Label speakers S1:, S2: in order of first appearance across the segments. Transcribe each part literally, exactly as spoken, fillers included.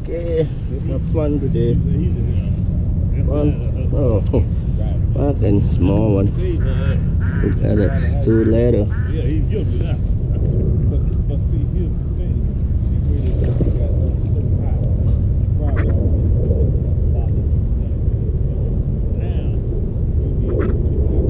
S1: Okay, we have fun today. One, oh, fucking small one. Look at it, it's two later.
S2: Yeah, he's guilty now. But, but see, here's the thing. She really got us so high. Probably now, you need to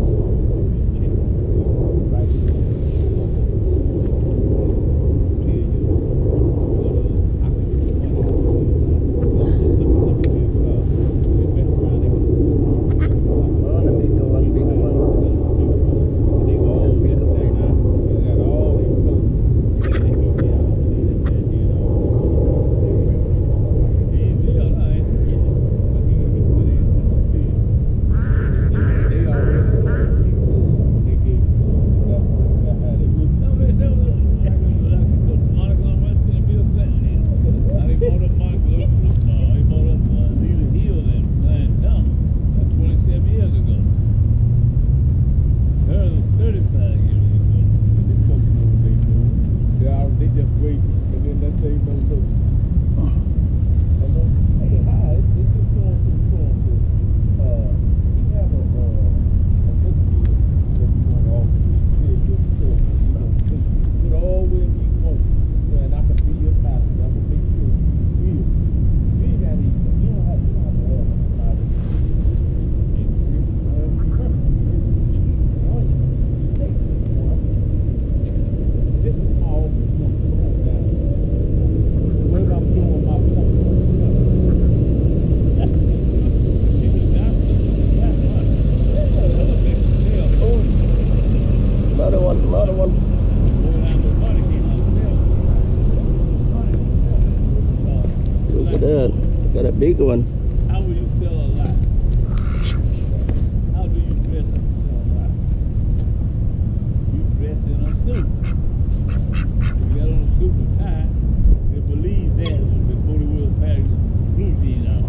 S1: got a big one.
S2: How will you sell a lot? How do you dress up to sell a lot? You dress in a suit. If you got on a suit and tie, they believe that before they will pass blue jeans out.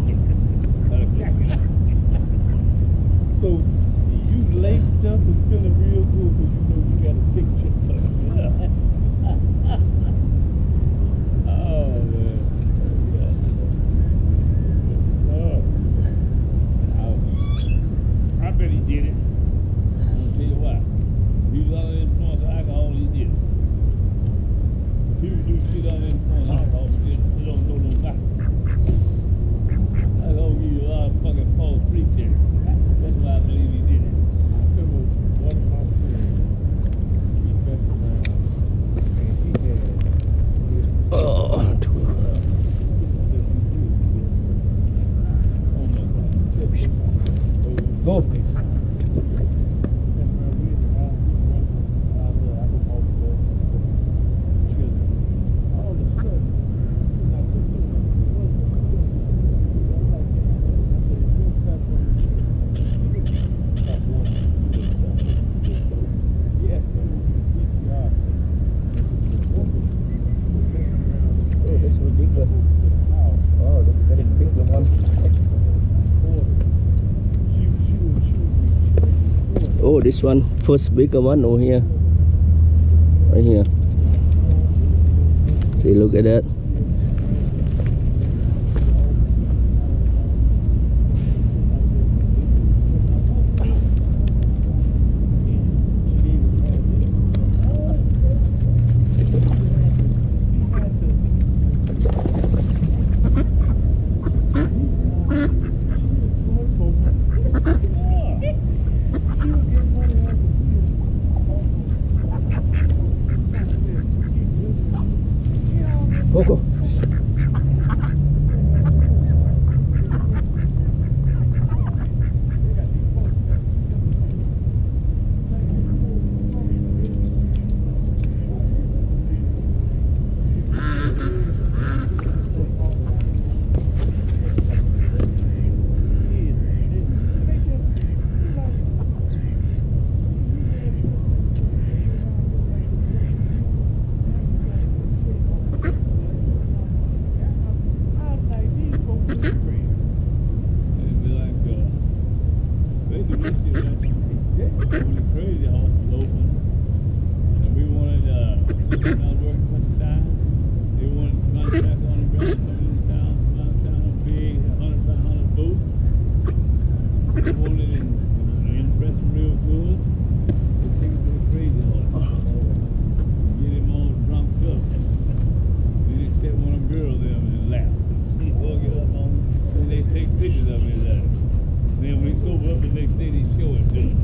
S2: So you laced up and feeling real good because you know you got a picture. Oh man. I bet he did it. I'm gonna tell you why. He was under the influence of alcohol, he did it. People do shit under the influence of alcohol, but they don't know no about it. That's gonna give you a lot of fucking false pretense. That's why I believe he did it. I remember one of my friends, he messed around, and he had his
S1: Oh, go. Oh, this one, first bigger one over here. Right here. See, look at that. Go, go.
S2: the next day they show it to them.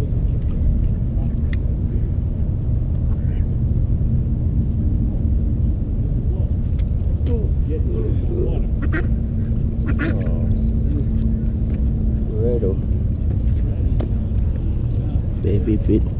S2: Get the water.
S1: Oh. Redo. Baby fit.